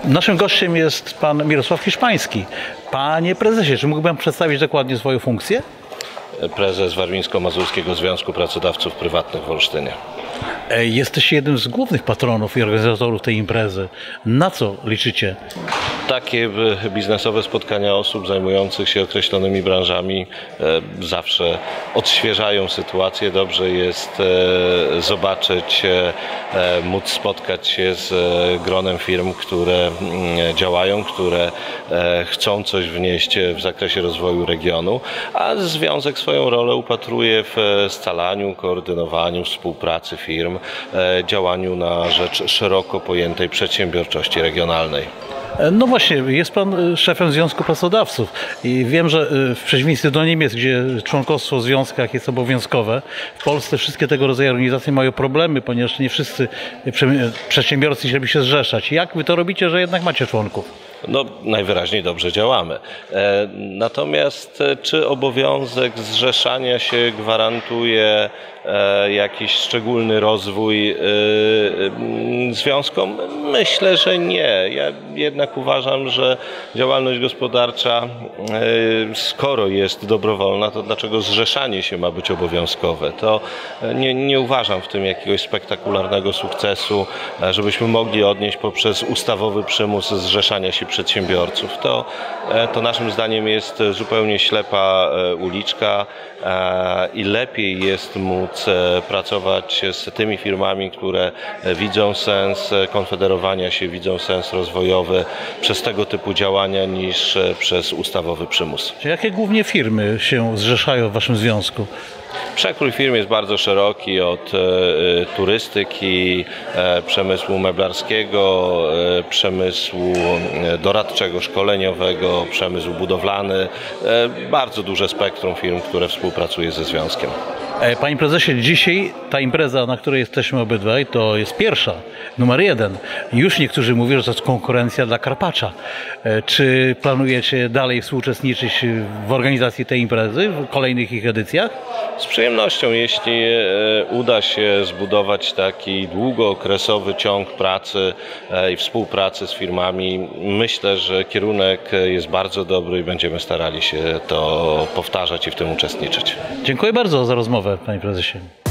Naszym gościem jest pan Mirosław Hiszpański. Panie prezesie, czy mógłby pan przedstawić dokładnie swoją funkcję? Prezes Warmińsko-Mazurskiego Związku Pracodawców Prywatnych w Olsztynie. Jesteście jednym z głównych patronów i organizatorów tej imprezy. Na co liczycie? Takie biznesowe spotkania osób zajmujących się określonymi branżami zawsze odświeżają sytuację. Dobrze jest zobaczyć, móc spotkać się z gronem firm, które działają, które chcą coś wnieść w zakresie rozwoju regionu, a związek swoją rolę upatruje w scalaniu, koordynowaniu, współpracy firm, działaniu na rzecz szeroko pojętej przedsiębiorczości regionalnej. No właśnie, jest pan szefem Związku Pracodawców i wiem, że w przeciwieństwie do Niemiec, gdzie członkostwo w związkach jest obowiązkowe, w Polsce wszystkie tego rodzaju organizacje mają problemy, ponieważ nie wszyscy przedsiębiorcy chcieliby się zrzeszać. Jak wy to robicie, że jednak macie członków? No, najwyraźniej dobrze działamy. Natomiast czy obowiązek zrzeszania się gwarantuje jakiś szczególny rozwój związkom? Myślę, że nie. Ja jednak uważam, że działalność gospodarcza, skoro jest dobrowolna, to dlaczego zrzeszanie się ma być obowiązkowe? To nie uważam w tym jakiegoś spektakularnego sukcesu, żebyśmy mogli odnieść poprzez ustawowy przymus zrzeszania się przedsiębiorców. To naszym zdaniem jest zupełnie ślepa uliczka i lepiej jest móc pracować z tymi firmami, które widzą sens konfederowania się, widzą sens rozwojowy przez tego typu działania niż przez ustawowy przymus. Jakie głównie firmy się zrzeszają w waszym związku? Przekrój firm jest bardzo szeroki, od turystyki, przemysłu meblarskiego, przemysłu doradczego, szkoleniowego, przemysł budowlany. Bardzo duże spektrum firm, które współpracuje ze związkiem. Panie prezesie, dzisiaj ta impreza, na której jesteśmy obydwaj, to jest pierwsza, numer 1. Już niektórzy mówią, że to jest konkurencja dla Karpacza. Czy planujecie dalej współuczestniczyć w organizacji tej imprezy, w kolejnych ich edycjach? Z przyjemnością, jeśli uda się zbudować taki długookresowy ciąg pracy i współpracy z firmami. Myślę, że kierunek jest bardzo dobry i będziemy starali się to powtarzać i w tym uczestniczyć. Dziękuję bardzo za rozmowę, panie prezesie.